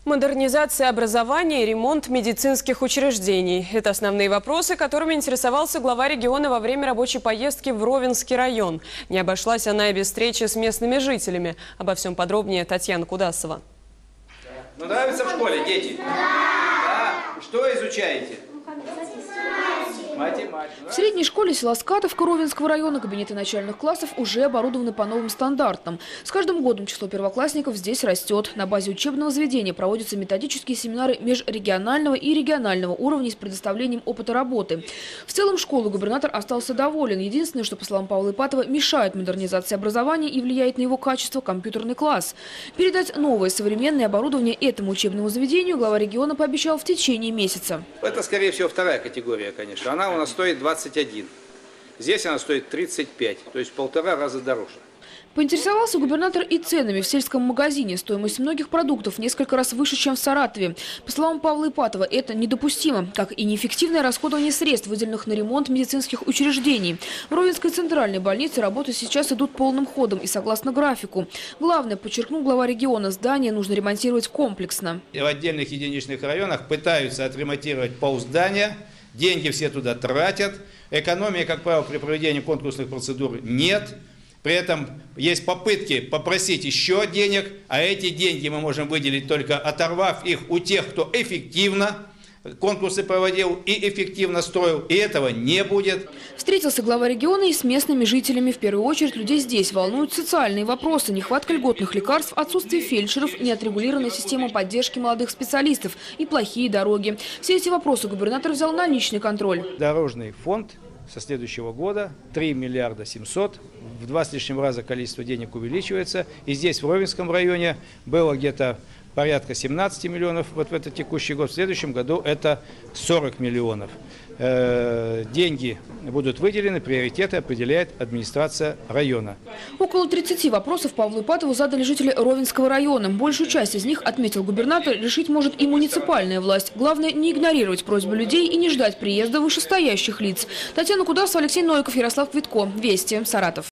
Модернизация образования и ремонт медицинских учреждений – это основные вопросы, которыми интересовался глава региона во время рабочей поездки в Ровенский район. Не обошлась она и без встречи с местными жителями. Обо всем подробнее Татьяна Кудасова. Ну, нравится в школе, дети? Да. Что изучаете? В средней школе села Скатовка Ровенского района кабинеты начальных классов уже оборудованы по новым стандартам. С каждым годом число первоклассников здесь растет. На базе учебного заведения проводятся методические семинары межрегионального и регионального уровней с предоставлением опыта работы. В целом школой губернатор остался доволен. Единственное, что, по словам Павла Ипатова, мешает модернизации образования и влияет на его качество — компьютерный класс. Передать новое современное оборудование этому учебному заведению глава региона пообещал в течение месяца. Это, скорее всего, вторая категория, конечно. Она у нас стоит 21. Здесь она стоит 35, то есть в 1,5 раза дороже. Поинтересовался губернатор и ценами в сельском магазине. Стоимость многих продуктов несколько раз выше, чем в Саратове. По словам Павла Ипатова, это недопустимо, как и неэффективное расходование средств, выделенных на ремонт медицинских учреждений. В Ровенской центральной больнице работы сейчас идут полным ходом и согласно графику. Главное, подчеркнул глава региона, здание нужно ремонтировать комплексно. В отдельных единичных районах пытаются отремонтировать полздания, деньги все туда тратят. Экономии, как правило, при проведении конкурсных процедур нет. При этом есть попытки попросить еще денег, а эти деньги мы можем выделить только оторвав их у тех, кто эффективно конкурсы проводил и эффективно строил. И этого не будет. Встретился глава региона и с местными жителями. В первую очередь людей здесь волнуют социальные вопросы. Нехватка льготных лекарств, отсутствие фельдшеров, неотрегулированная система поддержки молодых специалистов и плохие дороги. Все эти вопросы губернатор взял на личный контроль. Дорожный фонд со следующего года 3 миллиарда 700. В 2 с лишним раза количество денег увеличивается. И здесь, в Ровенском районе, было где-то порядка 17 миллионов вот в этот текущий год. В следующем году это 40 миллионов. Деньги будут выделены, приоритеты определяет администрация района. Около 30 вопросов Павлу Ипатову задали жители Ровенского района. Большую часть из них, отметил губернатор, решить может и муниципальная власть. Главное, не игнорировать просьбы людей и не ждать приезда вышестоящих лиц. Татьяна Кудасова, Алексей Новиков, Ярослав Квитко. Вести, Саратов.